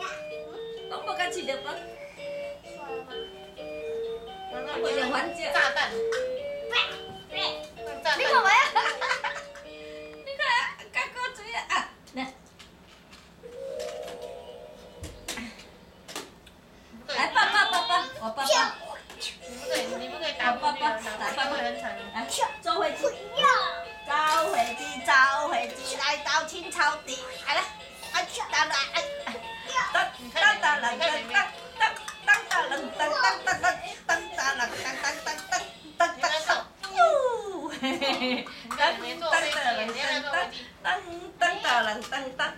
拢无甲饲着饭， 我为了缓解。 炸弹，炸你看弹。 未啊？你看，甲过水啊！来，来抱抱抱抱，我抱抱。 你不可以打过去，打过去会很惨。 来，走回去。走回去，走回去，来到青草地。来来，哒啦，哒哒哒啦，哒哒哒哒哒啦，哒哒哒哒哒哒啦，哒哒哒哒哒哒哒。哟，嘿嘿嘿，哒没哒做飞机， 哒啦， 你要做飞机。 哒哒哒啦，哒哒。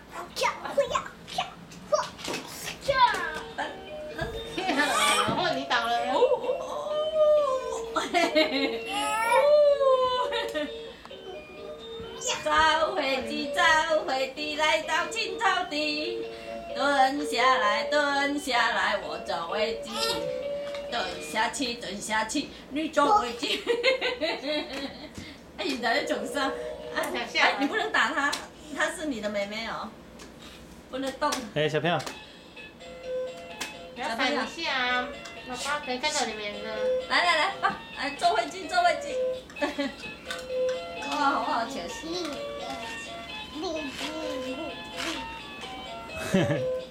然后你倒了。 走回去，走回去，来到青草地，蹲下来，蹲下来，我走回去，蹲下去，蹲下去，你走回去。哎，你在囧上，哎，你不能打他，他是你的妹妹哦，不能动。 哎，小朋友， 要闪一下啊！爸爸可以看到你们呢。 来来来，爸，来坐回去，坐回去。哇，好好确实。 呵呵。